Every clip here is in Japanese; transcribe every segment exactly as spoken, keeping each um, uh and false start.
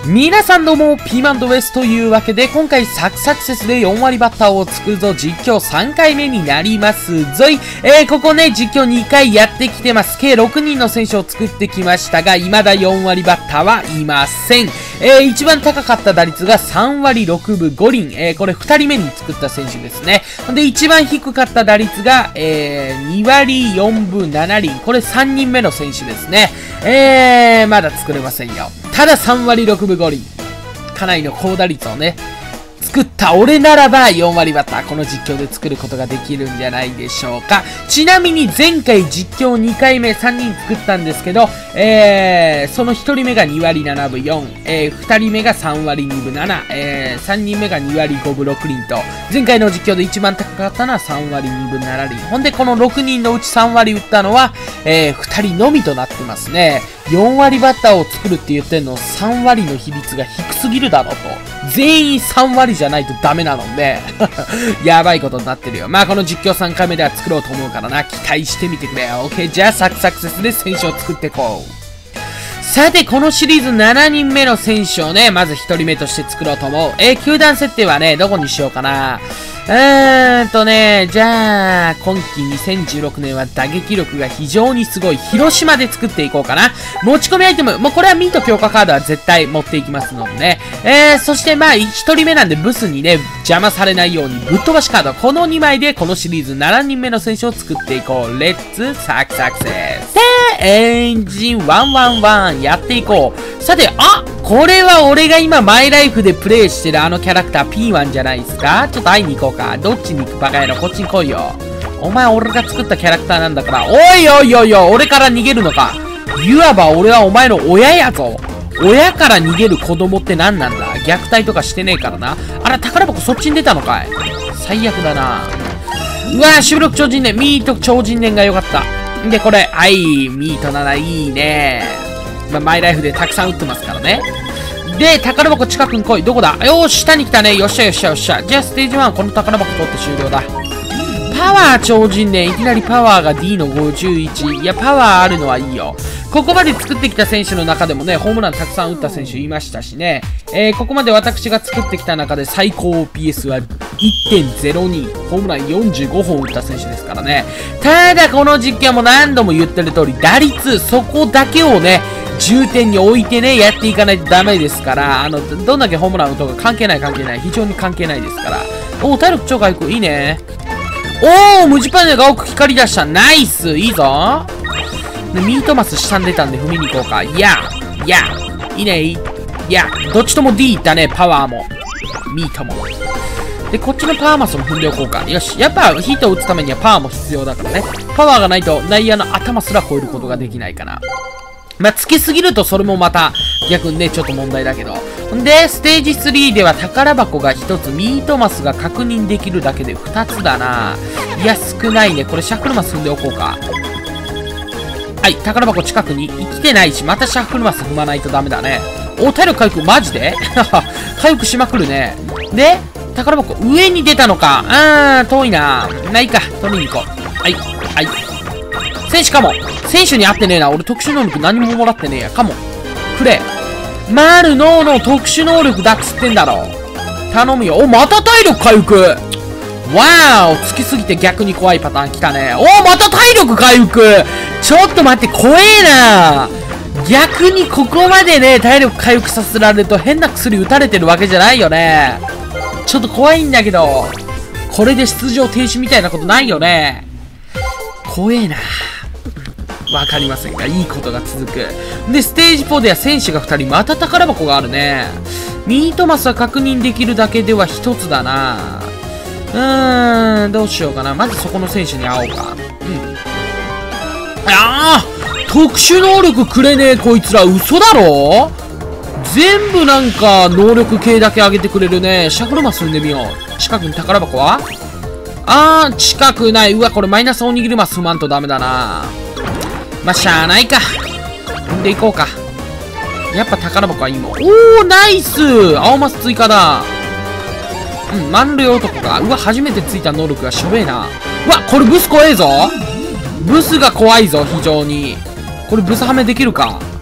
皆さんどうも、ピーマンドウェスというわけで、今回サクサクセスでよん割バッターを作るぞ実況さんかいめになりますぞい。えー、ここね、実況にかいやってきてます。計ろくにんの選手を作ってきましたが、未だよん割バッターはいません。えー、一番高かった打率がさん割ろくぶごりん。えー、これふたりめに作った選手ですね。で、一番低かった打率が、えー、に割よんぶななりん。これさんにんめの選手ですね。えー、まだ作れませんよ。たださん割ろくぶごりん。かなりの高打率をね、作った俺ならばよん割バッター、この実況で作ることができるんじゃないでしょうか。ちなみに前回実況にかいめさんにん作ったんですけど、えー、そのひとりめがに割ななぶよん、えー、ふたりめがさん割にぶなな、えー、さんにんめがに割ごぶろくりんと、前回の実況で一番高かったのはさん割にぶななりん。ほんでこのろくにんのうちさん割打ったのは、えー、ふたりのみとなってますね。よん割バッターを作るって言ってんのさん割の比率が低すぎるだろうと。全員さん割じゃないとダメなので、やばいことになってるよ。まあこの実況さんかいめでは作ろうと思うからな、期待してみてくれよ。OK、じゃあサクサクセスで選手を作っていこう。さて、このシリーズしちにんめの選手をね、まずひとりめとして作ろうと思う。えー、球団設定はね、どこにしようかな。うーんとね、じゃあ、今季にせんじゅうろくねんは打撃力が非常にすごい広島で作っていこうかな。持ち込みアイテム、もうこれはミート強化カードは絶対持っていきますのでね。えー、そしてまあ、ひとりめなんでブスにね、邪魔されないようにぶっ飛ばしカード、このにまいでこのシリーズしちにんめの選手を作っていこう。レッツサクサクセス。で、エンジンワンワンワンやっていこう。さて、あこれは俺が今マイライフでプレイしてるあのキャラクター ピーワン じゃないですか。ちょっと会いに行こうか。どっちに行くバカ野郎、こっちに来いよ。お前俺が作ったキャラクターなんだから。おいおいおいおい、俺から逃げるのか。いわば俺はお前の親やぞ。親から逃げる子供って何なんだ。虐待とかしてねえからな。あら、宝箱そっちに出たのかい。最悪だな。うわぁ、収録超人伝、ミート超人伝が良かった。んで、これ、はい、ミートなないいね。まあ、マイライフでたくさん打ってますからね。で、宝箱近くに来い。どこだ。よーし、下に来たね。よっしゃよっしゃよっしゃ。じゃあ、ステージワン、この宝箱取って終了だ。パワー超人伝、いきなりパワーが ディー のごじゅういち。いや、パワーあるのはいいよ。ここまで作ってきた選手の中でもね、ホームランたくさん打った選手いましたしね。えー、ここまで私が作ってきた中で最高 オーピーエス は いってんゼロに。ホームランよんじゅうごほん打った選手ですからね。ただ、この実況も何度も言ってる通り、打率、そこだけをね、重点に置いてね、やっていかないとダメですから、あの、どんだけホームラン打とうか関係ない関係ない。非常に関係ないですから。おー、体力超回復、いいね。おー、ムジパネが多く光り出した。ナイス、いいぞ。で、ミートマス下に出たんで踏みに行こうか。いや、いや、いいね、いや、どっちとも ディー いったね、パワーも。ミートも。で、こっちのパワーマスも踏んでおこうか。よし、やっぱヒートを打つためにはパワーも必要だからね。パワーがないと内野の頭すら超えることができないかな。まあ、つけすぎるとそれもまた逆にね、ちょっと問題だけど。んで、ステージスリーでは宝箱がひとつ、ミートマスが確認できるだけでふたつだな。いや、少ないね。これシャッフルマス踏んでおこうか。はい、宝箱近くに生きてないし、またシャッフルマス踏まないとダメだね。お、体力回復マジで回復しまくるね。で、宝箱上に出たのか。あー、遠いな。ないか。取りに行こう。はい、はい。選手かも。選手に合ってねえな。俺特殊能力何ももらってねえや。かも。くれ。マルノーの特殊能力だっつってんだろ。頼むよ。お、また体力回復。わーお、つきすぎて逆に怖いパターン来たね。お、また体力回復。ちょっと待って、怖えな。逆にここまでね、体力回復させられると変な薬打たれてるわけじゃないよね。ちょっと怖いんだけど。これで出場停止みたいなことないよね。怖えな。わかりませんが、いいことが続く。で、ステージフォーでは選手がふたり、また宝箱があるね。ミートマスは確認できるだけではひとつだな。うーん、どうしようかな。まずそこの選手に会おうか。うん。ああ特殊能力くれねえ、こいつら。嘘だろ全部なんか、能力系だけ上げてくれるね。シャフルマス踏んでみよう。近くに宝箱はあー、近くない。うわ、これマイナスおにぎりマス踏まんとダメだな。まあ、しゃあないか。踏んでいこうか。やっぱ宝箱はいいもん。おー、ナイス青マス追加だ。うん、満塁男か。うわ、初めてついた能力がしょべえな。うわ、これブス怖えぞ。ブスが怖いぞ、非常に。これブスはめできるか。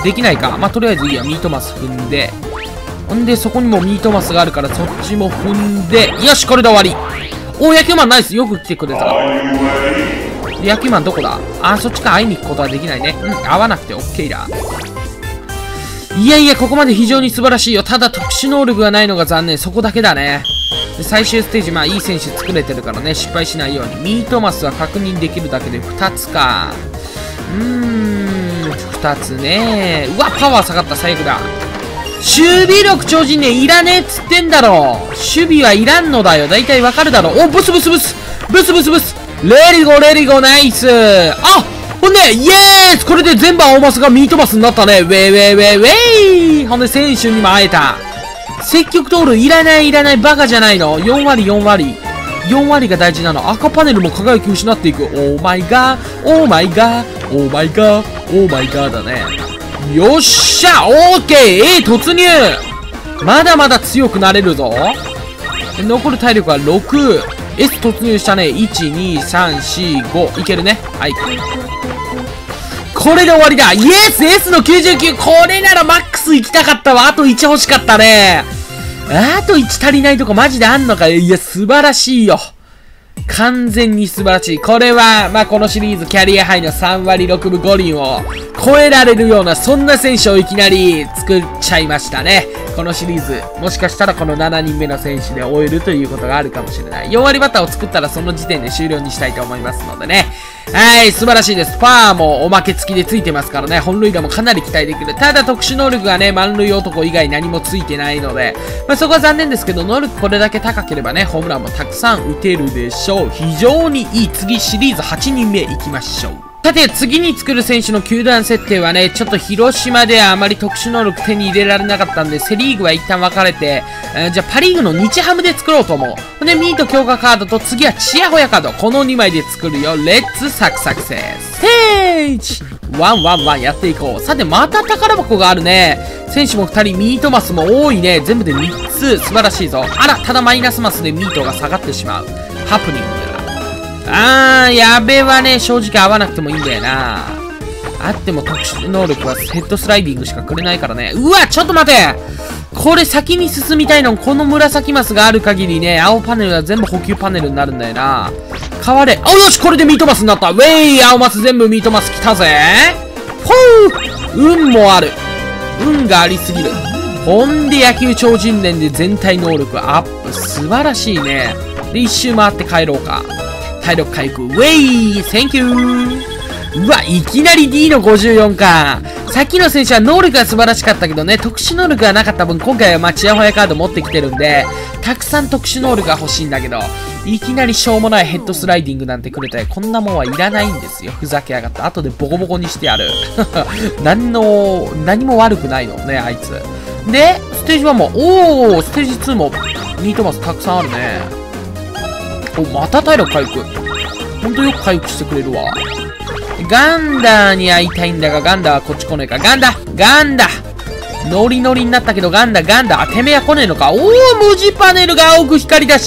できないか。まあ、とりあえずいいや。ミートマス踏んで。ほんで、そこにもミートマスがあるから、そっちも踏んで。よし、これで終わり。おー、野球マンナイス。よく来てくれた。野球マンどこだ？あー、そっちか。会いに行くことはできないね。うん、会わなくて OK だ。いやいや、ここまで非常に素晴らしいよ。ただ特殊能力がないのが残念。そこだけだね。で、最終ステージ、まあいい選手作れてるからね、失敗しないように。ミートマスは確認できるだけでふたつか。うーん、ふたつね。うわ、パワー下がった、最悪だ。守備力超人ね、いらねえっつってんだろ。守備はいらんのだよ。だいたいわかるだろ。お、ブスブスブスブスブスブスレリゴレリゴナイス。あ、ほんで、イエーイこれで全部青マスがミートマスになったね。ウェイウェイウェイウェイほんで、選手にも会えた。積極トールいらないいらないバカじゃないの。よん割よん割。よん割が大事なの。赤パネルも輝き失っていく。オーマイガー、オーマイガー、オーマイガー、オーマイガーだね。よっしゃオーケー A 突入まだまだ強くなれるぞ。残る体力はろく。S 突入したね。いち、に、さん、よん、ご。いけるね。はい。これで終わりだ。イエス !S のきゅうじゅうきゅう。これならマックス行きたかったわ。あといち欲しかったね。あといち足りないとこマジであんのかよ。いや、素晴らしいよ。完全に素晴らしい。これは、まあ、このシリーズキャリアハイのさん割ろくぶご厘を超えられるような、そんな選手をいきなり作っちゃいましたね。このシリーズ。もしかしたらこのななにんめの選手で終えるということがあるかもしれない。よん割バッターを作ったらその時点で終了にしたいと思いますのでね。はい、素晴らしいです。パワーもおまけ付きで付いてますからね。本塁打もかなり期待できる。ただ特殊能力がね、満塁男以外何も付いてないので、まあ、そこは残念ですけど、能力これだけ高ければね、ホームランもたくさん打てるでしょう。非常にいい。次シリーズはちにんめいきましょう。さて、次に作る選手の球団設定はね、ちょっと広島ではあまり特殊能力手に入れられなかったんで、セリーグは一旦分かれて、えー、じゃあパリーグの日ハムで作ろうと思う。で、ミート強化カードと次はチヤホヤカード。このにまいで作るよ。レッツサクサクセス。ステージワンワンワンやっていこう。さて、また宝箱があるね。選手もふたり、ミートマスも多いね。全部でみっつ。素晴らしいぞ。あら、ただマイナスマスでミートが下がってしまう。ハプニングだ。あー、やべはね、正直合わなくてもいいんだよな。あっても特殊能力はヘッドスライディングしかくれないからね。うわ、ちょっと待てこれ先に進みたいの、この紫マスがある限りね、青パネルは全部補給パネルになるんだよな。変われ。あ、よしこれでミートマスになった。ウェイ青マス全部ミートマス来たぜ。ほう運もある。運がありすぎる。ほんで野球超人伝で全体能力アップ。素晴らしいね。で、一周回って帰ろうか。体力回復。ウェイセンキューうわ、いきなり D のごじゅうよんか。さっきの選手は能力が素晴らしかったけどね、特殊能力がなかった分、今回はまあチヤホヤカード持ってきてるんで、たくさん特殊能力が欲しいんだけど、いきなりしょうもないヘッドスライディングなんてくれたら、こんなもんはいらないんですよ。ふざけやがって。後でボコボコにしてやる。何の、何も悪くないのね、あいつ。で、ステージワンも、おー、ステージツーも、ミートマスたくさんあるね。お、また体力回復。ほんとよく回復してくれるわ。ガンダーに会いたいんだが、ガンダーはこっち来ねえか。ガンダガンダノリノリになったけど、ガンダガンダあ、てめえは来ねえのか。おー、無地パネルが青く光り出した。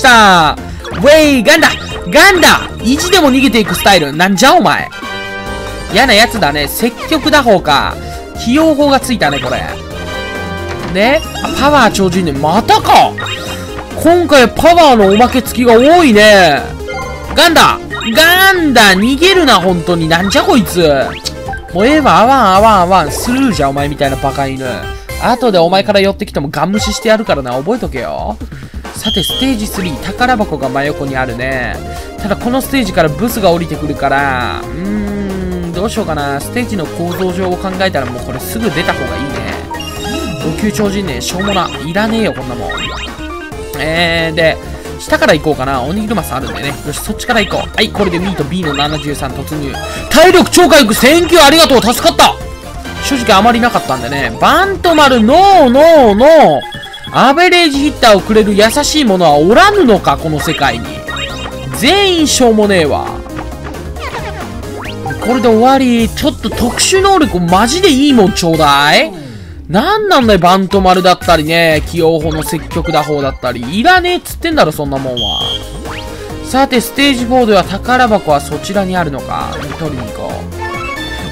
ウェイガンダガンダ意地でも逃げていくスタイル。なんじゃお前。嫌なやつだね。積極打法か。起用法がついたね、これ。で、パワー超人ね。またか今回パワーのおまけ付きが多いね。ガンダガンダ逃げるな、本当に。なんじゃこいつ。もうええわ、あわんあわんあわん。スルーじゃ、お前みたいなバカ犬。後でお前から寄ってきてもガン無視してやるからな。覚えとけよ。さて、ステージスリー、宝箱が真横にあるね。ただ、このステージからブスが降りてくるから、うーん、どうしようかな。ステージの構造上を考えたらもうこれすぐ出た方がいいね。高級超人ね、しょうもな。いらねえよ、こんなもん。えー、で、下から行こうかな。おにぎりマスあるんでね。よし、そっちから行こう。はい、これでミート ビー のななじゅうさん突入。体力超回復、センキューありがとう、助かった。正直あまりなかったんでね。バントマル、ノーノーノー。アベレージヒッターをくれる優しい者はおらぬのか、この世界に。全員しょうもねえわ。これで終わり。ちょっと特殊能力マジでいいもんちょうだい。なんなんだよ、バント丸だったりね、起用法の積極打法だったり。いらねえっつってんだろ、そんなもんは。さて、ステージフォーでは宝箱はそちらにあるのか。取りに行こう。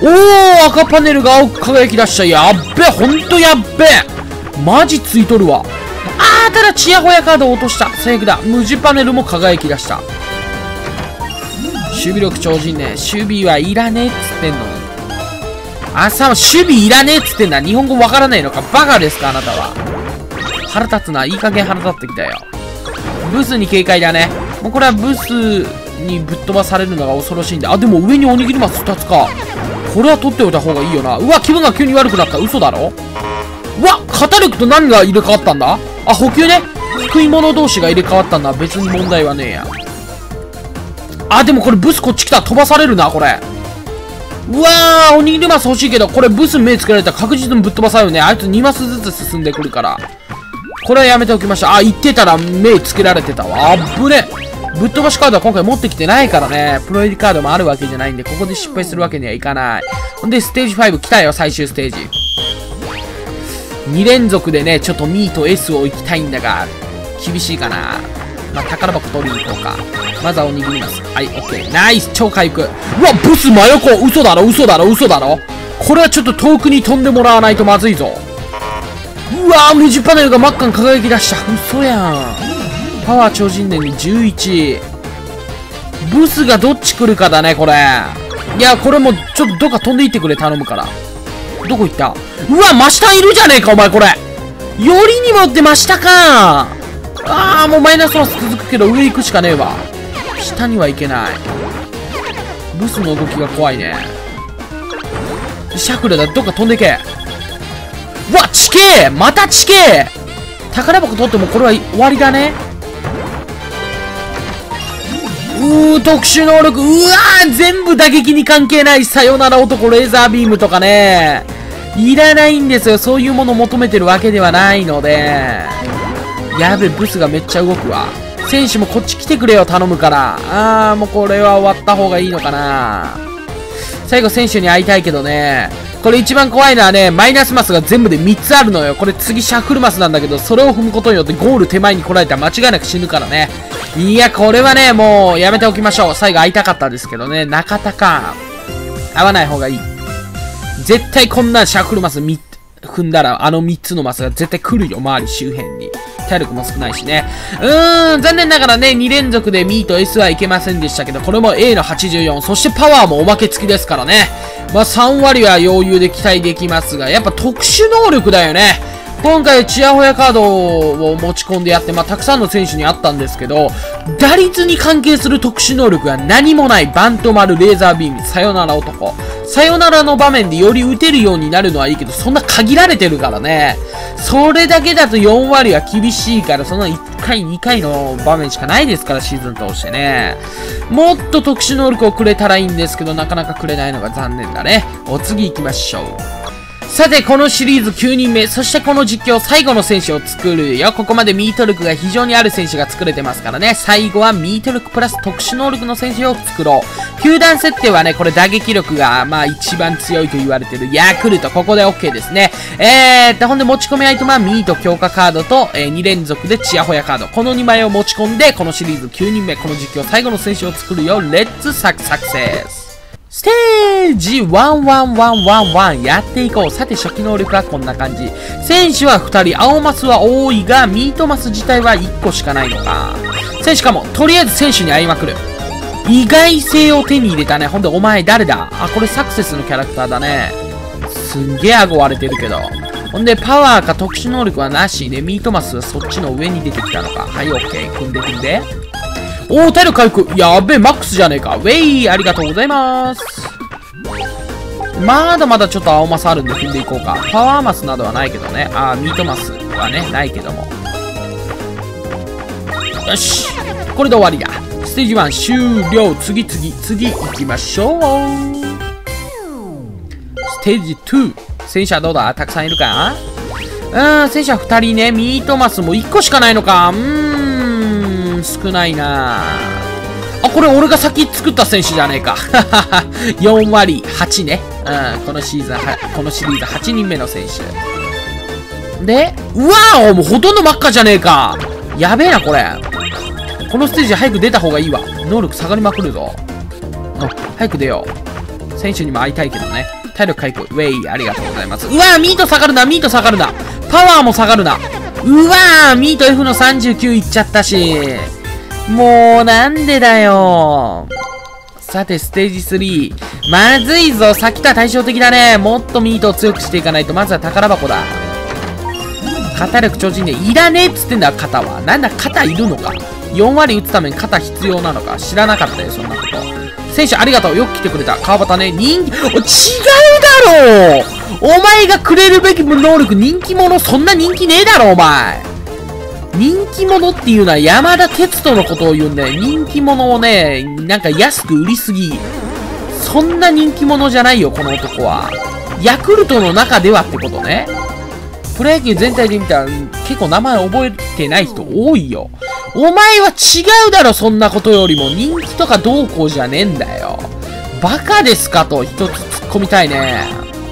おー、赤パネルが青く輝き出した。やっべ、ほんとやっべ。マジついとるわ。あー、ただチヤホヤカードを落とした。最悪だ。無地パネルも輝き出した。守備力超人ね。守備はいらねえっつってんのに。朝は守備いらねえっつってんだ。日本語わからないのか。バカですかあなたは。腹立つな。いい加減腹立ってきたよ。ブスに警戒だね。もうこれはブスにぶっ飛ばされるのが恐ろしいんで。あ、でも上におにぎりマスふたつか。これは取っておいた方がいいよな。うわ、気分が急に悪くなった。嘘だろ。うわ、肩力と何が入れ替わったんだ。あ、補給ね。食い物同士が入れ替わったんだ。別に問題はねえや。あ、でもこれブスこっち来たら飛ばされるな、これ。うわー、おにぎりマス欲しいけど、これブス目つけられたら確実にぶっ飛ばされるね。あいつにマスずつ進んでくるから。これはやめておきました。あ、言ってたら目つけられてたわ。あっぶね。ぶっ飛ばしカードは今回持ってきてないからね。プロ入りカードもあるわけじゃないんで、ここで失敗するわけにはいかない。ほんで、ステージご来たよ、最終ステージ。に連続でね、ちょっとミーと S を行きたいんだが、厳しいかな。まあ、宝箱取りに行こうか。まずはおにぎります。はい、オッケー。ナイス超回復。うわ、ブス真横嘘だろ嘘だろ嘘だろこれはちょっと遠くに飛んでもらわないとまずいぞ。うわー、無地パネルが真っ赤に輝き出した。嘘やん。パワー超人伝にじゅういち。ブスがどっち来るかだね、これ。いや、これもちょっとどっか飛んでいってくれ、頼むから。どこ行った？うわ、真下いるじゃねえか、お前これ。よりにもって真下か。あー、もうマイナスマス続くけど上行くしかねえわ。下には行けない。ブスの動きが怖いね。シャクルだ、どっか飛んでけ。うわ、地形また地形宝箱取ってもこれは終わりだね。うー、特殊能力。うわー、全部打撃に関係ない。さよなら男、レーザービームとかね。いらないんですよ。そういうものを求めてるわけではないので。やべ、ブスがめっちゃ動くわ。選手もこっち来てくれよ、頼むから。あー、もうこれは終わった方がいいのかな。最後選手に会いたいけどね。これ一番怖いのはね、マイナスマスが全部でみっつあるのよ。これ次シャッフルマスなんだけど、それを踏むことによってゴール手前に来られたら間違いなく死ぬからね。いや、これはね、もうやめておきましょう。最後会いたかったですけどね。中田か。会わない方がいい。絶対こんなシャッフルマスみ踏んだら、あのみっつのマスが絶対来るよ、周り周辺に。体力も少ないしね。うーん、残念ながらね、に連続でミーと S はいけませんでしたけど、これも A のはちじゅうよん、そしてパワーもおまけ付きですからね。まあさん割は余裕で期待できますが、やっぱ特殊能力だよね。今回、チヤホヤカードを持ち込んでやって、まあ、たくさんの選手にあったんですけど、打率に関係する特殊能力が何もない。バント丸、レーザービーム、さよなら男。さよならの場面でより打てるようになるのはいいけど、そんな限られてるからね。それだけだとよん割は厳しいから、そのいっかい、にかいの場面しかないですから、シーズン通してね。もっと特殊能力をくれたらいいんですけど、なかなかくれないのが残念だね。お次行きましょう。さて、このシリーズきゅうにんめ、そしてこの実況最後の選手を作るよ。ここまでミート力が非常にある選手が作れてますからね。最後はミート力プラス特殊能力の選手を作ろう。球団設定はね、これ打撃力が、まあ一番強いと言われてるヤクルト。ここで OK ですね。えーっと、ほんで持ち込みアイテムはミート強化カードと、えー、に連続でチヤホヤカード。このにまいを持ち込んで、このシリーズきゅうにんめ、この実況最後の選手を作るよ。レッツサクサクセス。ステージいちいちいちいちやっていこう。さて、初期能力はこんな感じ。選手はふたり、青マスは多いが、ミートマス自体はいっこしかないのか。選手かも、とりあえず選手に会いまくる。意外性を手に入れたね。ほんで、お前誰だ？あ、これサクセスのキャラクターだね。すんげえ顎割れてるけど。ほんで、パワーか特殊能力はなしね。ミートマスはそっちの上に出てきたのか。はい、オッケー。組んで組んで。おー、体力回復。やべえ、マックスじゃねえか。ウェイ、ありがとうございます。まだまだちょっと青マスあるんで踏んでいこうか。パワーマスなどはないけどね。あー、ミートマスはね、ないけども。よし。これで終わりだ。ステージワン終了。次次、次行きましょう。ステージに。戦車どうだ？たくさんいるか？うーん、戦車ふたりね。ミートマスもいっこしかないのか。うーん。少ないなあ。これ俺が先作った選手じゃねえか。よん割はちね。うん、このシーズンは、このシリーズはちにんめの選手。で、うわーもうほとんど真っ赤じゃねえか。やべえな、これ。このステージ早く出た方がいいわ。能力下がりまくるぞ。うん、早く出よう。 選手にも会いたいけどね。体力回復。ウェイ、ありがとうございます。うわー、ミート下がるな、ミート下がるな。パワーも下がるな。うわー、ミート F のさんじゅうきゅういっちゃったし。もう、なんでだよ。さて、ステージスリー。まずいぞ。さっきとは対照的だね。もっとミートを強くしていかないと、まずは宝箱だ。肩力超人でいらねえっつってんだ、肩は。なんだ、肩いるのか。よん割打つために肩必要なのか。知らなかったよ、そんなこと。選手ありがとう。よく来てくれた。川端ね。人気、お、違うだろう。お前がくれるべき能力、人気者、そんな人気ねえだろ、お前。人気者っていうのは山田哲人のことを言うんだよ。人気者をね、なんか安く売りすぎ。そんな人気者じゃないよ、この男は。ヤクルトの中ではってことね。プロ野球全体で見たら結構名前覚えてない人多いよ。お前は違うだろ、そんなことよりも。人気とかどうこうじゃねえんだよ。バカですかと一つ突っ込みたいね。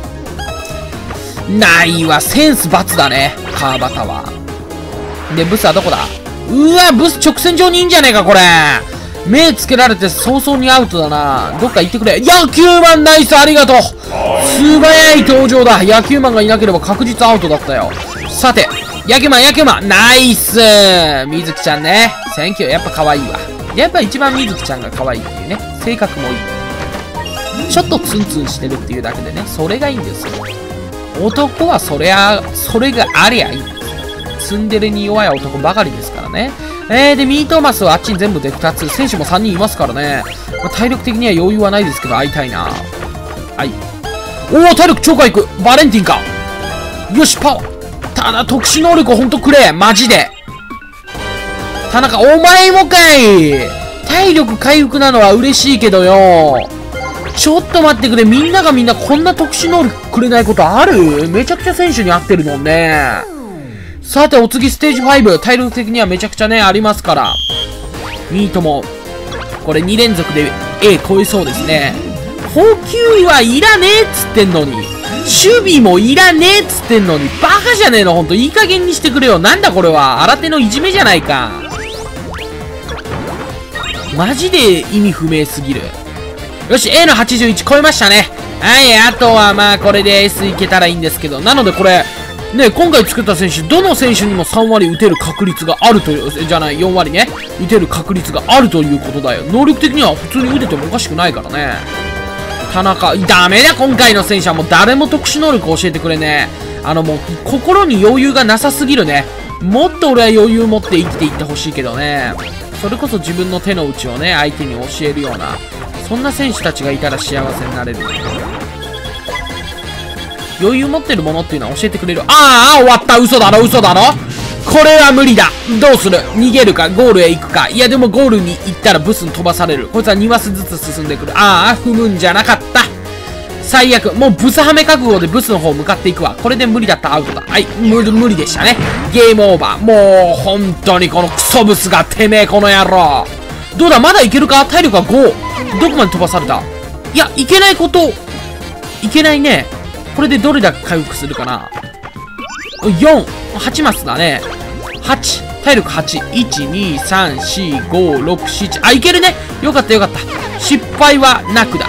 ないわ、センス×だね、川端は。で、ブスはどこだ？うわ、ブス直線上にいんじゃねえか、これ。目つけられて早々にアウトだな。どっか行ってくれ。野球マンナイス、ありがとう。素早い登場だ。野球マンがいなければ確実アウトだったよ。さて、野球マン、野球マン、ナイス。みずきちゃんね。センキュー、やっぱ可愛いわ。やっぱ一番みずきちゃんが可愛いっていうね。性格もいい。ちょっとツンツンしてるっていうだけでね、それがいいんですよ。男はそりゃ、それがありゃいいんですよ。ツンデレに弱い男ばかりですからね。えー、で、ミートマスはあっちに全部でふたつ。選手もさんにんいますからね。まあ、体力的には余裕はないですけど、会いたいな。はい。おー、体力超回復。バレンティンか。よし、パワー。ただ、特殊能力ほんとくれ。マジで。田中、お前もかい。体力回復なのは嬉しいけどよ。ちょっと待ってくれ。みんながみんなこんな特殊能力くれないことある？めちゃくちゃ選手に合ってるもんね。さて、お次ステージご。体力的にはめちゃくちゃね、ありますから。ミートも、これに連続で A 超えそうですね。補給はいらねえっつってんのに。守備もいらねえっつってんのに。バカじゃねえの、ほんと。いい加減にしてくれよ。なんだこれは。新手のいじめじゃないか。マジで意味不明すぎる。よし、A のはちじゅういち超えましたね。はい、あとはまあ、これで S いけたらいいんですけど。なのでこれ、ね、今回作った選手、どの選手にもさん割打てる確率があるという、じゃない、よん割ね、打てる確率があるということだよ。能力的には普通に打ててもおかしくないからね。田中、ダメだ、今回の選手はもう誰も特殊能力教えてくれね。あのもう、心に余裕がなさすぎるね。もっと俺は余裕持って生きていってほしいけどね。それこそ自分の手の内をね、相手に教えるような、そんな選手たちがいたら幸せになれる。余裕持ってるものっていうのは教えてくれる。ああ、終わった。嘘だろ、嘘だろ。これは無理だ。どうする？逃げるか、ゴールへ行くか。いや、でもゴールに行ったらブスに飛ばされる。こいつはにマスずつ進んでくる。ああ、踏むんじゃなかった。最悪。もうブスはめ覚悟でブスの方向かっていくわ。これで無理だったらアウトだ。はい、無無理でしたね。ゲームオーバー。もう、本当にこのクソブスがてめえ、この野郎。どうだ、まだいけるか？体力はご。どこまで飛ばされた？いや、いけないこと、いけないね。これでどれだけ回復するかな？ よん、はちマスだね。はち、体力はち。いち、に、さん、よん、ご、ろく、なな、あ、いけるね。よかったよかった。失敗はなくだ。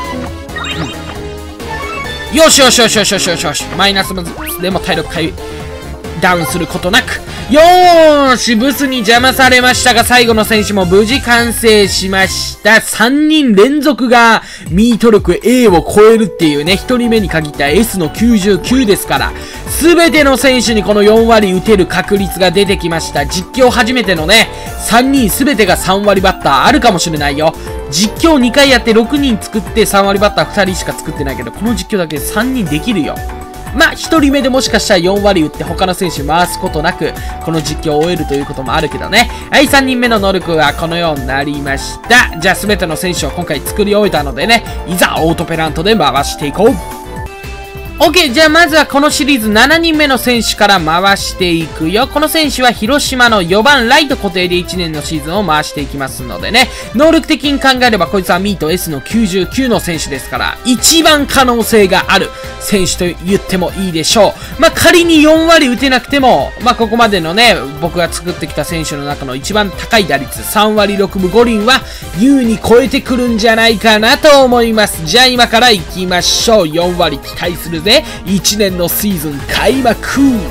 うん、よしよしよしよしよしよしよし。マイナスでも体力回ダウンすることなく。よーし、ブスに邪魔されましたが、最後の選手も無事完成しました。さんにん連続がミート力 A を超えるっていうね、ひとりめに限った S のきゅうじゅうきゅうですから、すべての選手にこのよん割打てる確率が出てきました。実況初めてのね、さんにんすべてがさん割バッターあるかもしれないよ。実況にかいやってろくにん作ってさん割バッターふたりしか作ってないけど、この実況だけでさんにんできるよ。まあ、ひとりめでもしかしたらよん割打って他の選手回すことなく、この実況を終えるということもあるけどね。はい、さんにんめの能力はこのようになりました。じゃあ、すべての選手を今回作り終えたのでね、いざオートペナントで回していこう。 OK! じゃあまずはこのシリーズしちにんめの選手から回していくよ。この選手は広島のよばんライト固定でいちねんのシーズンを回していきますのでね。能力的に考えればこいつはミート エス のきゅうじゅうきゅうの選手ですから、一番可能性がある選手と言ってもいいでしょう。まあ、仮によんわり打てなくても、まあ、ここまでのね、僕が作ってきた選手の中の一番高い打率さんわりろくぶごりんは優に超えてくるんじゃないかなと思います。じゃあ今から行きましょう。よんわり期待するぜ。いちねんのシーズン開幕。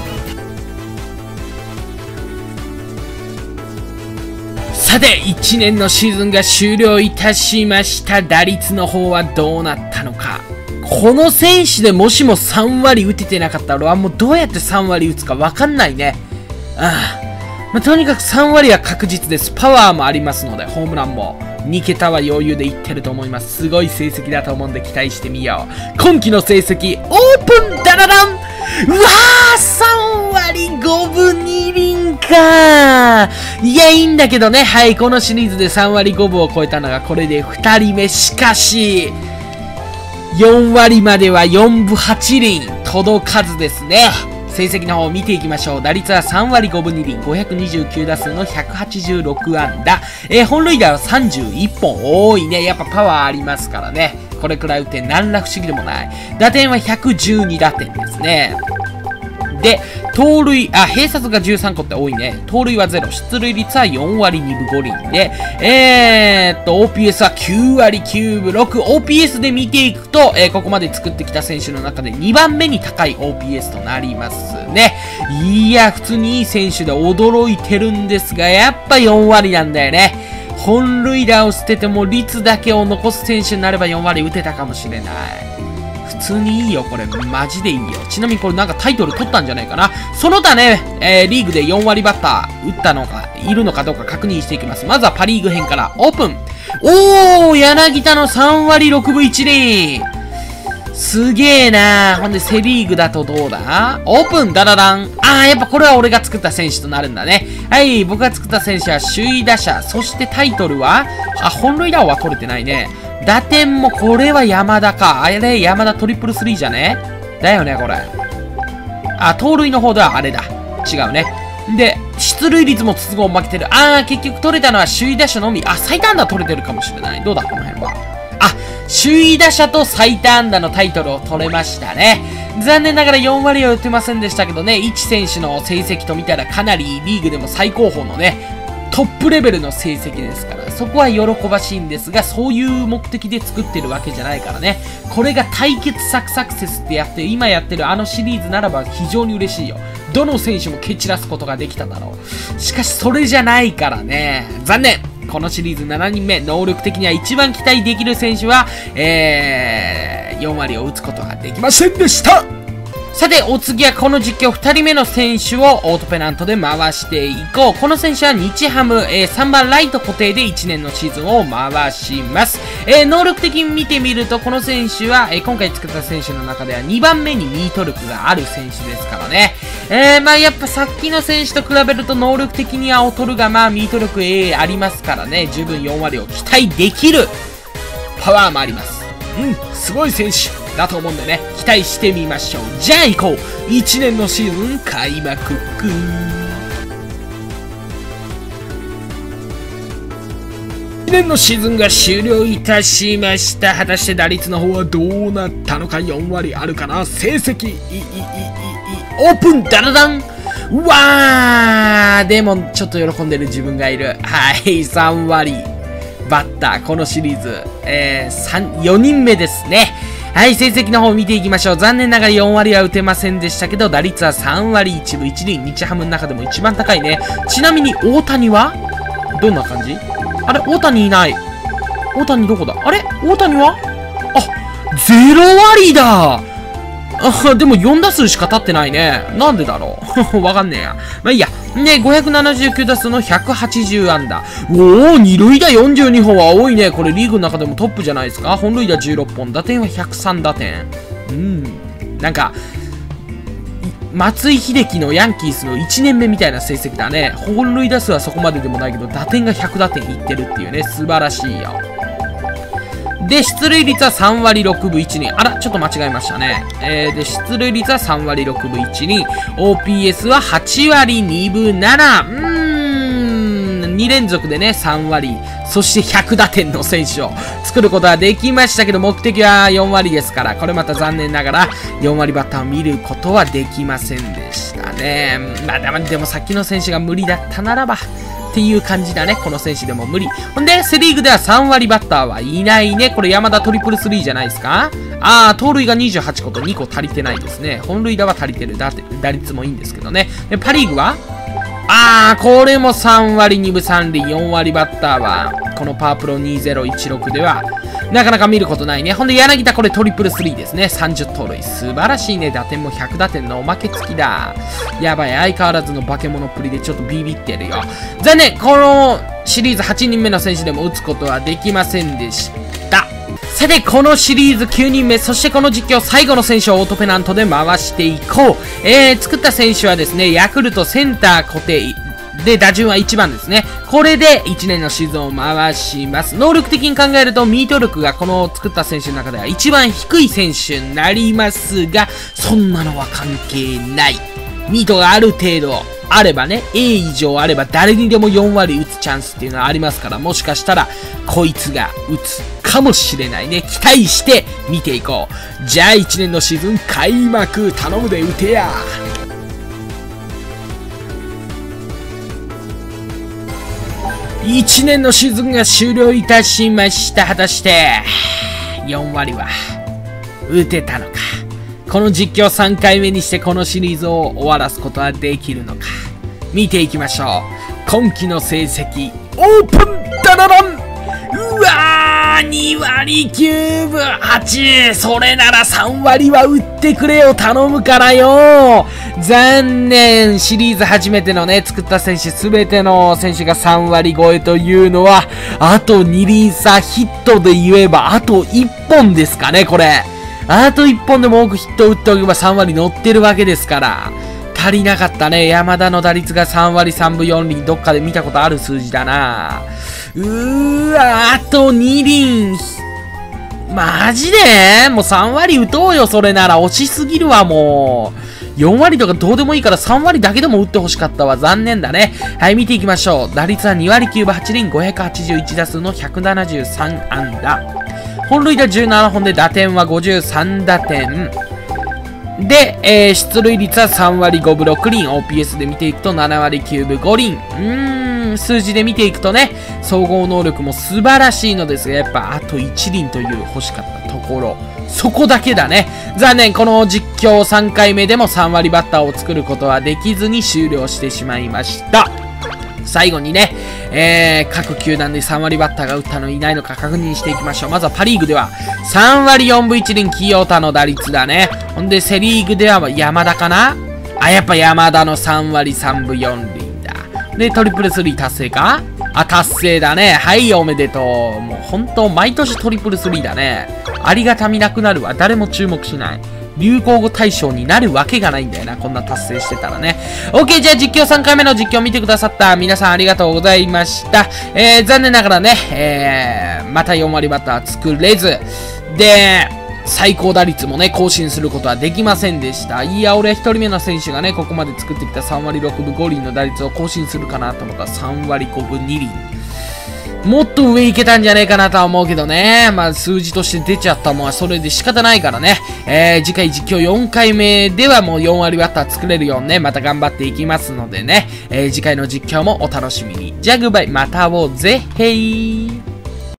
さて、いちねんのシーズンが終了いたしました。打率の方はどうなったのか。この選手でもしもさんわり打ててなかったら、もうどうやってさんわり打つかわかんないね。ああ。まあ、とにかくさんわりは確実です。パワーもありますので、ホームランもにけたは余裕でいってると思います。すごい成績だと思うんで期待してみよう。今季の成績、オープンダラダン。うわー、さんわりごぶにりんかー。いや、いいんだけどね。はい、このシリーズでさんわりごぶを超えたのがこれでふたりめ。しかし、よんわりまではよんぶはちりん届かずですね。成績の方を見ていきましょう。打率はさんわりごぶにりん、ごひゃくにじゅうきゅうだすうのひゃくはちじゅうろくあんだ。えー、本塁打はさんじゅういっぽん。多いね。やっぱパワーありますからね。これくらい打って何ら不思議でもない。打点はひゃくじゅうにだてんですね。で、盗塁、あ、併殺がじゅうさんこって多いね。盗塁はゼロ。出塁率はよんわりにぶごりんで、えーっと、オーピーエス はきゅうわりきゅうぶろく。オーピーエス で見ていくと、えー、ここまで作ってきた選手の中でにばんめに高い オーピーエス となりますね。いや、普通にいい選手で驚いてるんですが、やっぱよんわりなんだよね。本塁打を捨てても率だけを残す選手になればよんわり打てたかもしれない。普通にいいよ、これ。マジでいいよ。ちなみにこれなんかタイトル取ったんじゃないかな。その他ね、えー、リーグでよんわりバッター打ったのか、いるのかどうか確認していきます。まずはパリーグ編からオープン。おー、柳田のさんわりろくぶいちりん。すげえなー。ほんでセリーグだとどうだ？オープン、ダダダン。あー、やっぱこれは俺が作った選手となるんだね。はい、僕が作った選手は首位打者。そしてタイトルは、あ、本塁打王は取れてないね。打点もこれは山田か。あれ、山田トリプルスリーじゃね？だよね、これ。あ、盗塁の方ではあれだ。違うね。で、出塁率も筒香負けてる。あー、結局取れたのは首位打者のみ。あ、最多安打取れてるかもしれない。どうだ、この辺は。あ、首位打者と最多安打のタイトルを取れましたね。残念ながらよんわりは打てませんでしたけどね、いち選手の成績と見たらかなりリーグでも最高峰のね、トップレベルの成績ですから、そこは喜ばしいんですが、そういう目的で作ってるわけじゃないからね。これが対決作サクセスってやって、今やってるあのシリーズならば非常に嬉しいよ。どの選手も蹴散らすことができただろう。しかしそれじゃないからね。残念。このシリーズしちにんめ、能力的には一番期待できる選手は、えー、よんわりを打つことができませんでした。さて、お次はこの実況ふたりめの選手をオートペナントで回していこう。この選手は日ハム、えー、さんばんライト固定でいちねんのシーズンを回します。えー、能力的に見てみると、この選手は、えー、今回作った選手の中ではにばんめにミート力がある選手ですからね。えー、まあやっぱさっきの選手と比べると能力的には劣るが、まあミート力、えー、ありますからね。十分よんわりを期待できるパワーもあります。うん、すごい選手だと思うんでね、期待してみましょう。じゃあ行こう。いちねんのシーズン開幕。いちねんのシーズンが終了いたしました。果たして打率の方はどうなったのか。よんわりあるかな。成績、い、い、い、い、い、オープン、ダダダン。うわー、でもちょっと喜んでる自分がいる。はい、さんわりバッター、このシリーズ、えー、よにんめですね。はい、成績の方を見ていきましょう。残念ながらよんわりは打てませんでしたけど、打率はさんわりいちぶいちりん、日ハムの中でも一番高いね。ちなみに大谷はどんな感じ？あれ、大谷いない。大谷どこだ？あれ、大谷はあ、ゼロわりだ。あ、でもよんだすうしか立ってないね。なんでだろうわかんねえや。まあいいや。ね、ごひゃくななじゅうきゅうだすうのひゃくはちじゅうあんだ。おー、二塁打よんじゅうにほんは多いね。これリーグの中でもトップじゃないですか。本塁打じゅうろっぽん、打点はひゃくさんだてん。うん。なんか、松井秀喜のヤンキースのいちねんめみたいな成績だね。本塁打数はそこまででもないけど、打点がひゃくだてんいってるっていうね、素晴らしいよ。 で、出塁率はさんわりろくぶいちりん。あら、ちょっと間違えましたね。えー、で、出塁率はさんわりろくぶいちりん。オーピーエス ははちわりにぶなな。うーん、にれんぞくでね、さんわり。そしてひゃくだてんの選手を作ることはできましたけど、目的はよんわりですから、これまた残念ながらよんわりバッターを見ることはできませんでしたね。まあ、でも、でもさっきの選手が無理だったならば、っていう感じだね。この選手でも無理。ほんで、セリーグではさんわりバッターはいないね。これ山田トリプルスリーじゃないですか。あー、盗塁がにじゅうはちことにこ足りてないですね。本塁打は足りてる。だって打率もいいんですけどね。で、パリーグはあー、これもさんわりにぶさんりん、よんわりバッターは、このパワープロにせんいちろくでは、なかなか見ることないね。ほんで、柳田これトリプルスリーですね。さんじゅう盗塁。素晴らしいね。打点もひゃくだてんのおまけ付きだ。やばい。相変わらずの化け物っぷりでちょっとビビってるよ。残念。このシリーズはちにんめの選手でも打つことはできませんでした。さて、このシリーズきゅうにんめ、そしてこの実況最後の選手をオートペナントで回していこう。えー、作った選手はですね、ヤクルトセンター固定。で、打順はいちばんですね。これでいちねんのシーズンを回します。能力的に考えると、ミート力がこの作った選手の中では一番低い選手になりますが、そんなのは関係ない。ミートがある程度あればね、A 以上あれば誰にでもよんわり打つチャンスっていうのはありますから、もしかしたらこいつが打つかもしれないね。期待して見ていこう。じゃあいちねんのシーズン開幕頼むで打てや。いちねんのシーズンが終了いたしました。果たしてよんわりは打てたのか。この実況さんかいめにしてこのシリーズを終わらすことはできるのか。見ていきましょう。今季の成績オープンダダダン。うわー、にわりきゅうぶはち。それならさんわりは打ってくれよ。頼むからよ。残念。シリーズ初めてのね、作った選手すべての選手がさんわり超えというのは、あとにりん差。ヒットで言えばあといっぽんですかね、これ。あといっぽんでも多くヒットを打っておけばさんわり乗ってるわけですから。足りなかったね。山田の打率がさんわりさんぶよんりん。どっかで見たことある数字だな。うーわ、あとにりん。マジでもうさんわり打とうよ、それなら。惜しすぎるわ、もう。よんわりとかどうでもいいからさんわりだけでも打ってほしかったわ。残念だね。はい、見ていきましょう。打率はにわりきゅうぶはちりん、ごひゃくはちじゅういちだすうのひゃくななじゅうさんあんだ。本塁打じゅうななほんで打点はごじゅうさんだてん。で、えー、出塁率はさんわりごぶろくりん。オーピーエス で見ていくとななわりきゅうぶごりん。うーん、数字で見ていくとね、総合能力も素晴らしいのですが、やっぱあといちりんという欲しかったところ。そこだけだね。残念。この実況さんかいめでもさんわりバッターを作ることはできずに終了してしまいました。最後にね、えー、各球団でさんわりバッターが打ったのいないのか確認していきましょう。まずはパリーグではさんわりよんぶいちりん、清田の打率だね。ほんでセリーグでは山田かなあ、やっぱ山田のさんわりさんぶよんりんだ。で、トリプルスリー達成かあ、達成だね。はい、おめでとう。もう本当毎年トリプルスリーだね。ありがたみなくなるわ。誰も注目しない。流行語大賞になるわけがないんだよな。こんな達成してたらね。OK、じゃあ実況さんかいめの実況を見てくださった皆さんありがとうございました。えー、残念ながらね、えー、またよんわりバッター作れず。で、最高打率もね、更新することはできませんでした。いや、俺はひとりめの選手がね、ここまで作ってきたさんわりろくぶごりんの打率を更新するかなと思ったらさんわりごぶにりん。もっと上行けたんじゃねえかなとは思うけどね。まあ数字として出ちゃったもんはそれで仕方ないからね。えー、次回実況よんかいめではもうよんわりバッター作れるようにね、また頑張っていきますのでね。えー、次回の実況もお楽しみに。じゃあグッバイ、また会おうぜ、へい。